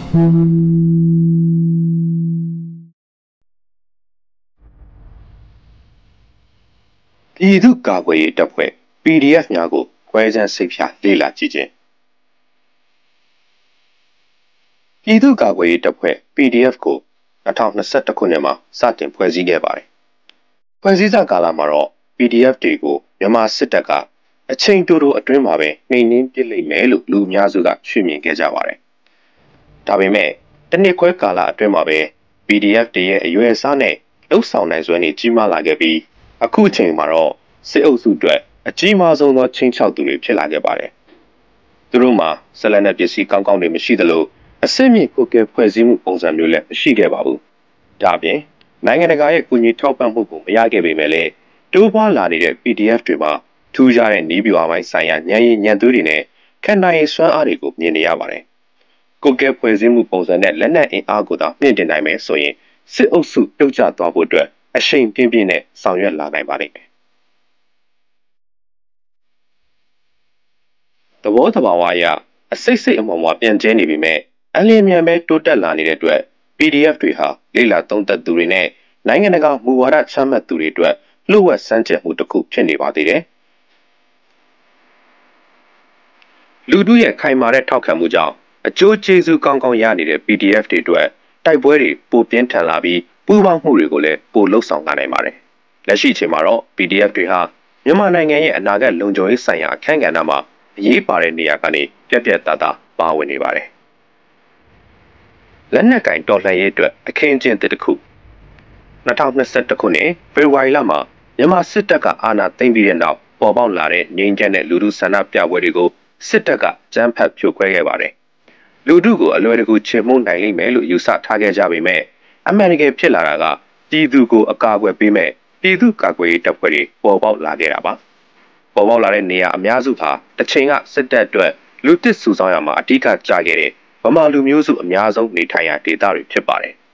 ပြည်သူ့ကာကွယ်ရေးတပ်ဖွဲ့ PDF များကိုခွဲခြမ်းစိတ်ဖြာလေ့လာကြည့်ခြင်းပြည်သူ့ကာကွယ်ရေးတပ်ဖွဲ့ PDF ကို2021ခုနှစ်မှာစတင်ဖွဲ့စည်းခဲ့ပါတယ်။ဖွဲ့စည်းစကာလမှာတော့ PDF တွေကိုမြန်မာစစ်တပ်ကအချိန်တိုတိုအတွင်းမှာပဲနှိမ်နင်းပစ်လိမ့်မယ်လို့လူအများစုကရှုမြင်ခဲ့ကြပါတယ်။ဒါပေမဲ့တစ်နှစ်ခွဲကာလအတွင်းမှာပဲ PDF တွေရဲ့အရွယ်အစားနဲ့လှုပ်ဆောင်နိုင်စွမ်းတွေကြီးမားလာခဲ့ပြီးအခုအချိန်မှာတော့စစ်အုပ်စုအတွက်အကြီးမားဆုံးသောချင်းချောက်သူတွေဖြစ်လာခဲ့ပါတယ်။သူတို့မှာဆက်လက်တဲ့ပစ္စည်းကောင်းကောင်းတွေမရှိသလိုအစစ်မြစ်ကိုကဲဖွဲ့စည်းမှုပုံစံမျိုးလည်းမရှိခဲ့ပါဘူး။ဒါပြင်နိုင်ငံတကာရဲ့ကူညီထောက်ပံ့မှုကိုမရခဲ့ပေမဲ့လည်းတိုးပွားလာနေတဲ့ PDF တွေမှာထူးခြားတဲ့နီးဗျူဟာပိုင်းဆိုင်ရာဉာဏ်ရည်ဉာဏ်သွေးတွေနဲ့ခံနိုင်ရည်စွမ်းအားတွေကိုမြင်နေရပါတယ်။ကိုကဲဖွဲ့စည်းမှုပုံစံနဲ့လက်နက်အင်အားကိုသာမြင့်တင်နိုင်မယ်ဆိုရင်စစ်အုပ်စုပြုတ်ကျသွားဖို့အတွက်အရှိန်ပြင်းပြင်းနဲ့ဆောင်ရွက်လာနိုင်ပါလိမ့်မယ်။သဘောတဘာဝအရအစိတ်စိတ်အမော်မော်ပြန်ကျဲနေပြီမဲ့အလင်းမြန်ပဲတိုးတက်လာနေတဲ့အတွက် PDF တွေဟာလေ့လာသုံးသပ်သူတွေနဲ့နိုင်ငံတကာမူဝါဒချမှတ်သူတွေအတွက်လှုပ်ဝက်စမ်းကြယ်မှုတစ်ခုဖြစ်နေပါသေးတယ်။လူတို့ရဲ့ခိုင်မာတဲ့ထောက်ခံမှုကြောင့်အကျိုးကျေးဇူးကောင်းကောင်းရနေတဲ့ PDF တွေအတွက်တိုက်ပွဲတွေပိုပြင်းထန်လာပြီးပူးပေါင်းမှုတွေကိုလည်းပိုလှုပ်ဆောင်လာနိုင်ပါတယ်။လက်ရှိအချိန်မှာတော့ PDF တွေဟာမြန်မာနိုင်ငံရဲ့အနာဂတ်လုံခြုံရေးဆိုင်ရာအခမ်းကဏ္ဍမှာအရေးပါတဲ့နေရာကနေပြက်ပြက်သားသားပါဝင်နေပါတယ်။လက်နက်ကင်တော်လှန်ရေးအတွက်အခင်းအကျင်းတစ်ခု2021ခုနှစ်ဖေဖော်ဝါရီလမှာမြန်မာစစ်တပ်ကအာဏာသိမ်းပြီးတဲ့နောက်ပေါ်ပေါက်လာတဲ့ငြိမ်းချမ်းတဲ့လူထုဆန္ဒပြပွဲတွေကိုစစ်တပ်ကကြမ်းဖက်ဖြိုခွဲခဲ့ပါတယ်။လူထုကိုအလွယ်တကူချေမှုန်းနိုင်လိမ့်မယ်လို့ယူဆထားခဲ့ကြပေမဲ့အမှန်တကယ်ဖြစ်လာတာကပြည်သူကိုအကာအကွယ်ပေးမဲ့ပြည်သူ့ကာကွယ်ရေးတပ်ဖွဲ့တွေပေါ်ပေါက်လာခဲ့တာပါ။ပေါ်ပေါက်လာတဲ့နေရာအများစုဟာတစ်ချိန်ကစစ်တပ်အတွက်လူတစ်စုဆောင်ရမှာအဓိကကျခဲ့တဲ့ဗမာလူမျိုးစုအများဆုံးနေထိုင်ရာဒေသတွေဖြစ်ပါတယ်။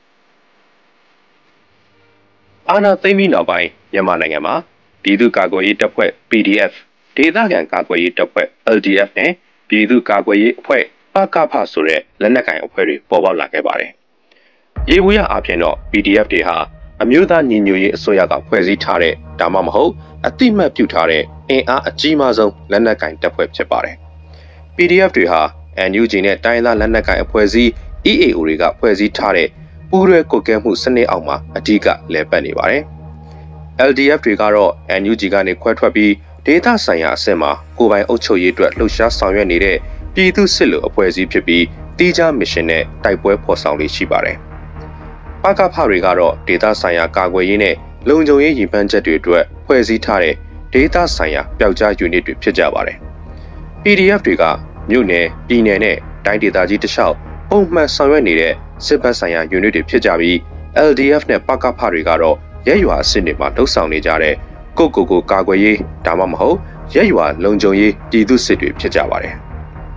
အာဏာသိမ်းပြီးနောက်ပိုင်းမြန်မာနိုင်ငံမှာပြည်သူ့ကာကွယ်ရေးတပ်ဖွဲ့ PDF ဒေသခံကာကွယ်ရေးတပ်ဖွဲ့ LDF နဲ့ပြည်သူ့ကာကွယ်ရေးအဖွဲ့ပကဖဆိုတဲ့လက်နက်ကိုင်အဖွဲ့တွေပေါ်ပေါက်လာခဲ့ပါတယ်။ရေဘူးရအဖြစ်တော့ PDF တွေဟာအမျိုးသားညီညွတ်ရေးအစိုးရကဖွဲ့စည်းထားတဲ့ဒါမှမဟုတ်အတိမတ်ပြုထားတဲ့အင်အားအကြီးမားဆုံးလက်နက်ကိုင်တပ်ဖွဲ့ဖြစ်ပါတယ်။ PDF တွေဟာ NUG နဲ့တိုင်းသားလက်နက်ကိုင်အဖွဲ့အစည်း EAO တွေကဖွဲ့စည်းထားတဲ့ပူးရဲကွက်ကဲမှုစနစ်အောက်မှာအဓိကလည်ပတ်နေပါတယ်။ LDF တွေကတော့ NUG ကနေခွဲထွက်ပြီးဒေသဆိုင်ရာအဆင့်မှာကိုယ်ပိုင်အုပ်ချုပ်ရေးအတွက်လှုပ်ရှားဆောင်ရွက်နေတဲ့ပြည်သူစစ်လူအဖွဲ့အစည်းဖြစ်ပြီးတီးခြားမစ်ရှင်နဲ့တိုက်ပွဲဖော်ဆောင်လေးရှိပါတယ်။ပကဖတွေကတော့ဒေသဆိုင်ရာကာကွယ်ရေးနဲ့လုံခြုံရေးရည်မှန်းချက်တွေအတွက်ဖွဲ့စည်းထားတဲ့ဒေသဆိုင်ရာပျောက်ကြားယူနစ်တွေဖြစ်ကြပါတယ်။ PDF တွေကမြို့နယ်ပြည်နယ်နဲ့တိုင်းဒေသကြီးတလျှောက်ပုံမှန်ဆောင်ရွက်နေတဲ့စစ်ဘက်ဆိုင်ရာယူနစ်တွေဖြစ်ကြပြီး LDF နဲ့ပကဖတွေကတော့ရဲရွာအဆင့်တွေမှာလှုပ်ဆောင်နေကြတဲ့ကိုကာကွယ်ရေးဒါမှမဟုတ်ရဲရွာလုံခြုံရေးပြည်သူစစ်တွေဖြစ်ကြပါတယ်။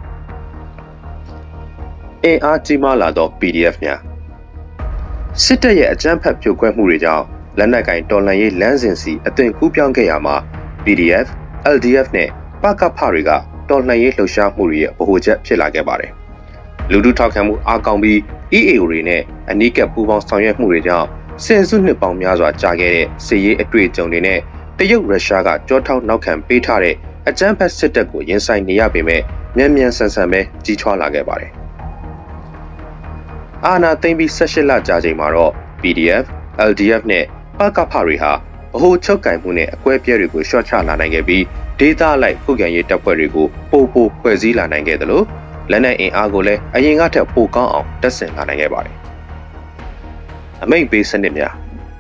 အင်အားကြီးမားလာသော PDF များစစ်တပ်ရဲ့အကြမ်းဖက်ဖြိုခွဲမှုတွေကြောင့်လက်နက်ကင်တော်လှန်ရေးလမ်းစဉ်စီအသွင်ကူးပြောင်းခဲ့ရမှာ PDF, LDF နဲ့ပကဖတွေကတော်လှန်ရေးလှုပ်ရှားမှုတွေရဲ့ဗဟိုချက်ဖြစ်လာခဲ့ပါတယ်။လူထုထောက်ခံမှုအားကောင်းပြီး EAO တွေနဲ့အနီးကပ်ပူးပေါင်းဆောင်ရွက်မှုတွေကြောင့်ဆယ်စုနှစ်ပေါင်းများစွာကြာခဲ့တဲ့စစ်ရေးအတွေ့အကြုံတွေနဲ့တရုတ်ရုရှားကကြောထောက်နောက်ခံပေးထားတဲ့အကြမ်းဖက်စစ်တပ်ကိုရင်ဆိုင်နေရပေမဲ့မြန်မြန်ဆန်ဆန်ပဲကြီးထွားလာခဲ့ပါတယ်။အာဏာသိမ်းပြီး18လကြာချိန်မှာတော့ PDF, LDF နဲ့ပကဖတွေဟာဗဟိုချုပ်ကင်မှုနဲ့အကွဲပြဲတွေကိုရှော့ချလာနိုင်ခဲ့ပြီးဒေသလိုက်ခုခံရေးတပ်ဖွဲ့တွေကိုပိုဖွဲ့စည်းလာနိုင်ခဲ့တယ်လို့လက်နက်အင်အားကိုလည်းအရင်ကထက်ပိုကောင်းအောင်တက်ဆင်လာနိုင်ခဲ့ပါတယ်။အမိန့်ပေးစနစ်များ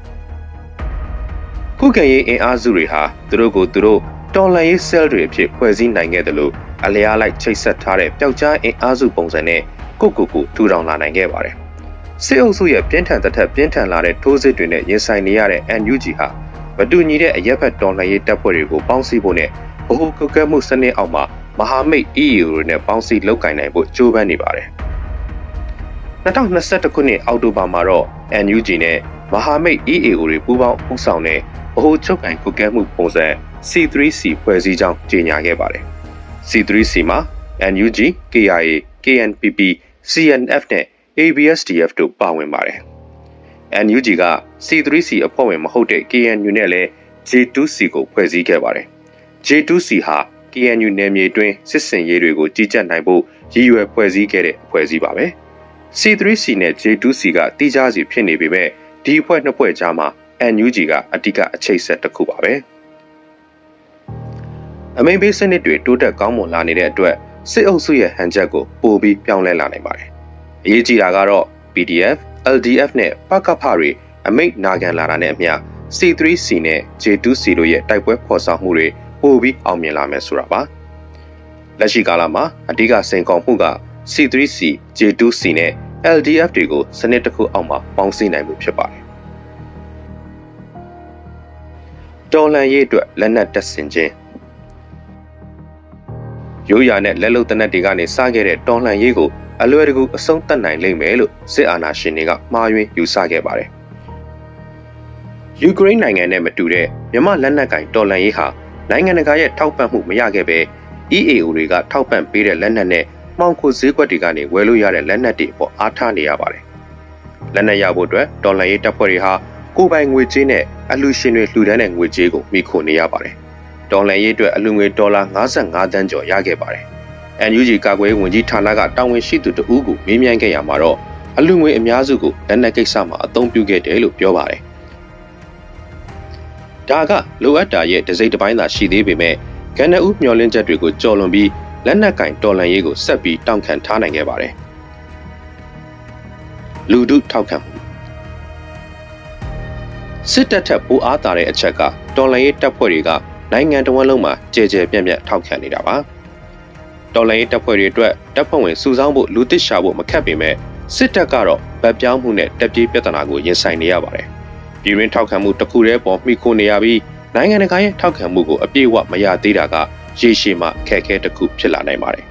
ခုခံရေးအင်အားစုတွေဟာသူတို့ကိုသူတို့တော်လှန်ရေးဆဲလ်တွေအဖြစ်ဖွဲ့စည်းနိုင်ခဲ့တယ်လို့အလျားလိုက်ချိတ်ဆက်ထားတဲ့ပျောက်ကြားအင်အားစုပုံစံနဲ့ကိုထူထောင်လာနိုင်ခဲ့ပါတယ်။စစ်အုပ်စုရဲ့ပြင်းထန်တဲ့ထက်ပြင်းထန်လာတဲ့ထိုးစစ်တွေနဲ့ရင်ဆိုင်နေရတဲ့ NUG ဟာမတူညီတဲ့အရက်ဖက်တော်လှန်ရေးတပ်ဖွဲ့တွေကိုပေါင်းစည်းဖို့နဲ့ဗဟိုကုတ်ကဲမှုစနစ်အောက်မှာမဟာမိတ် EAO တွေနဲ့ပေါင်းစည်းလုပ်ကိုင်နိုင်ဖို့ကြိုးပမ်းနေပါတယ်။2021ခုနှစ်အောက်တိုဘာမှာတော့ NUG နဲ့မဟာမိတ် EAO တွေပူးပေါင်းဦးဆောင်တဲ့ဗဟိုချုပ်ကိုင်ကုတ်ကဲမှုပုံစံ C3C ဖွဲ့စည်းကြောင်းကြေညာခဲ့ပါတယ်။ C3C မှာ NUG, KIA, KNPP, CNF နဲ့ ABSDF တို့ပါဝင်ပါတယ်။ NUG က C3C အဖွဲ့ဝင်မဟုတ်တဲ့ KNU နဲ့လည်း J2C ကိုဖွဲ့စည်းခဲ့ပါတယ်။ J2C ဟာ KNU နယ်မြေတွင်းစစ်စင်ရေးတွေကိုကြီးကြပ်နိုင်ဖို့ရည်ရွယ်ဖွဲ့စည်းခဲ့တဲ့အဖွဲ့အစည်းပါပဲ။ C3C နဲ့ J2C ကတိကျစီဖြစ်နေပေမဲ့ဒီအဖွဲ့နှစ်ဖွဲ့ကြားမှာ NUG ကအဓိကအချိတ်ဆက်တစ်ခုပါပဲ။အမိန့်ပေးစနစ်တွေတိုးတက်ကောင်းမွန်လာနေတဲ့အတွက်စစ်အုပ်စုရဲ့ဟန်ချက်ကိုပိုပြီးပြောင်းလဲလာနိုင်ပါတယ်။အရေးကြီးတာကတော့ PDF, LDF နဲ့ပကဖတွေအမိန့်နာခံလာတာနဲ့အမျှ C3C နဲ့ J2C တို့ရဲ့တိုက်ပွဲဖော်ဆောင်မှုတွေပိုပြီးအောင်မြင်လာမယ်ဆိုတာပါ။လက်ရှိကာလမှာအဓိကစိန်ခေါ်မှုက C3C, J2C နဲ့ LDF တွေကိုစနစ်တစ်ခုအောက်မှာပေါင်းစည်းနိုင်မှုဖြစ်ပါတယ်။တော်လှန်ရေးအတွက်လက်နက်တပ်ဆင်ခြင်းရိုးရာနဲ့လက်လုံတနက်တွေကနေစခဲ့တဲ့တော်လှန်ရေးကိုအလွယ်တကူအဆုံးသတ်နိုင်လိမ့်မယ်လို့စစ်အာဏာရှင်တွေကမှားယွင်းယူဆခဲ့ပါတယ်။ယူကရိန်းနိုင်ငံနဲ့မတူတဲ့မြန်မာလက်နက်ကင်တော်လှန်ရေးဟာနိုင်ငံတကာရဲ့ထောက်ပံ့မှုမရခဲ့ပဲ EAO တွေကထောက်ပံ့ပေးတဲ့လက်နက်နဲ့မှောင်ခိုဈေးကွက်တွေကနေဝယ်လို့ရတဲ့လက်နက်တွေပေါ်အားထားနေရပါတယ်။လက်နက်ရဖို့အတွက်တော်လှန်ရေးတပ်ဖွဲ့တွေဟာကိုယ်ပိုင်ငွေကြေးနဲ့အလှူရှင်တွေလှူဒန်းတဲ့ငွေကြေးကိုမိခိုနေရပါတယ်။တော်လှန်ရေးအတွက်အလှူငွေဒေါ်လာ55သန်းကျော်ရခဲ့ပါတယ်။ NUG ကာကွယ်ရေးဝန်ကြီးဌာနကတာဝန်ရှိသူတဦးကိုမေးမြန်းခဲ့ရမှာတော့အလှူငွေအများစုကိုလက်နက်ကိစ္စမှာအသုံးပြုခဲ့တယ်လို့ပြောပါတယ်။ဒါကလိုအပ်တာရဲ့တစိမ့်တစ်ပိုင်းသာရှိသေးပေမဲ့ကနဦးမျှော်လင့်ချက်တွေကိုကျော်လွန်ပြီးလက်နက်ကင်တော်လှန်ရေးကိုဆက်ပြီးတောင်းခံထားနိုင်ခဲ့ပါတယ်။လူထုထောက်ခံမှုစစ်တပ်ထက်ပိုအားတာတဲ့အချက်ကတော်လှန်ရေးတပ်ဖွဲ့တွေကနိုင်ငံတော်ဝန်လုံးမှာကြဲကြဲပြန့်ပြန့်ထောက်ခံနေတာပါ။တော်လှန်ရေးတပ်ဖွဲ့တွေအတွက်တပ်ဖွဲ့ဝင်စုဆောင်းဖို့လူသစ်ရှာဖို့မခက်ပေမဲ့စစ်တပ်ကတော့ဗတ်ပြောင်းမှုနဲ့တပ်ပြေးပြဿနာကိုရင်ဆိုင်နေရပါတယ်။ပြည်တွင်းထောက်ခံမှုတစ်ခုတည်းပေါ်မှီခိုနေရပြီးနိုင်ငံတကာရဲ့ထောက်ခံမှုကိုအပြည့်အဝမရသေးတာကရေရှည်မှာအခက်အခဲတစ်ခုဖြစ်လာနိုင်ပါတယ်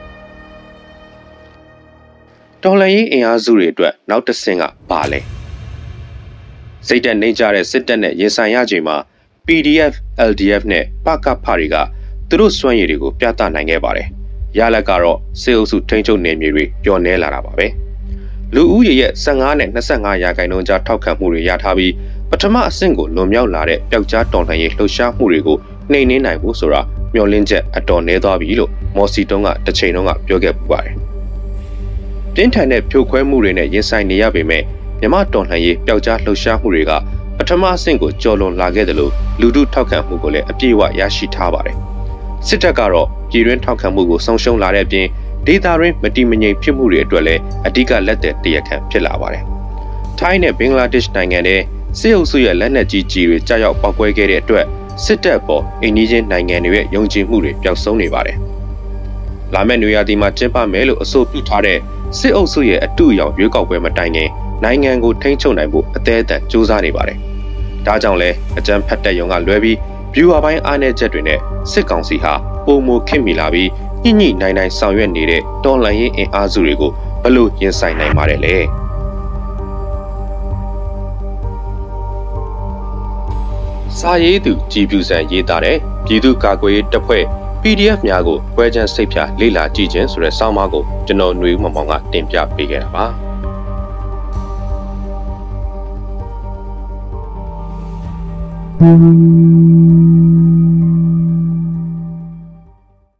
။တော်လှန်ရေးအင်အားစုတွေအတွက်နောက်တစ်ဆင့်ကဘာလဲ။စိတ်တက်နေကြတဲ့စစ်တပ်နဲ့ရင်ဆိုင်ရချိန်မှာ PDF, LDF နဲ့ပကဖတွေကသူတို့စွမ်းရည်တွေကိုပြသနိုင်ခဲ့ပါတယ်။ရလဒ်ကတော့စစ်အုပ်စုထိန်းချုပ်နယ်မြေတွေပျော်နေလာတာပါပဲ။လူဦးရေရဲ့15နဲ့25ရာခိုင်နှုန်းကြားထောက်ခံမှုတွေရထားပြီးပထမအဆင့်ကိုလွန်မြောက်လာတဲ့ပျောက်ကြားတော်လှန်ရေးလှုပ်ရှားမှုတွေကိုနှိမ်နင်းနိုင်ဖို့ဆိုတာမျှော်လင့်ချက်အတော်နည်းသွားပြီလို့မော်စီတုံးကတစ်ချိန်လုံးကပြောခဲ့ပူပါတယ်။တင်းထန်တဲ့ဖြိုခွဲမှုတွေနဲ့ရင်ဆိုင်နေရပေမဲ့မြမတော်လှန်ရေးပျောက်ကြားလှုပ်ရှားမှုတွေကပထမအဆင့်ကိုကျော်လွန်လာခဲ့တယ်လို့လူထုထောက်ခံမှုကိုလည်းအပြည့်အဝရရှိထားပါတယ်။စစ်တပ်ကတော့ပြည်တွင်းထောက်ခံမှုကိုဆုံးရှုံးလာတဲ့အပြင်ဒေသတွင်းမတည်မငြိမ်ဖြစ်မှုတွေအတွက်လည်းအဓိကလက်သည်တရားခံဖြစ်လာပါတယ်။ထိုင်းနဲ့ဘင်္ဂလားဒေ့ရှ်နိုင်ငံတွေစစ်အုပ်စုရဲ့လက်နက်ကြီးကြီးတွေကြားရောက်ပောက်ကွဲခဲ့တဲ့အတွက်စစ်တပ်ပေါ်အိန္ဒိယနိုင်ငံတွေရဲ့ယုံကြည်မှုတွေပျောက်ဆုံးနေပါတယ်။လာမယ့်နွေရာသီမှာကျင်းပမယ်လို့အဆိုပြုထားတဲ့စစ်အုပ်စုရဲ့အတူအယောင်ရွေးကောက်ပွဲမတိုင်ခင်နိုင်ငံကိုထိန်းချုပ်နိုင်ဖို့အသေးအတန်ကြိုးစားနေပါတယ်။ဒါကြောင့်လဲအကြမ်းဖက်တဲ့ယုံကလွဲပြီးဗျူဟာပိုင်းအားနည်းချက်တွေနဲ့စစ်ကောင်စီဟာပုံမခင်မိလာပြီးညှိညှိနိုင်နိုင်ဆောင်ရွက်နေတဲ့တော်လှန်ရေးအင်အားစုတွေကိုဘလို့ရင်ဆိုင်နိုင်ပါတယ်လဲ။စာရေးသူကြည်ပြူစံရေးသားတဲ့ပြည်သူ့ကာကွယ်ရေးတပ်ဖွဲ့ PDF များကိုပွဲချမ်းစိတ်ဖြာလေ့လာကြည့်ခြင်းဆိုတဲ့ဆောင်းပါးကိုကျွန်တော်ຫນွေဦးမောင်မောင်ကတင်ပြပေးခဲ့တာပါ။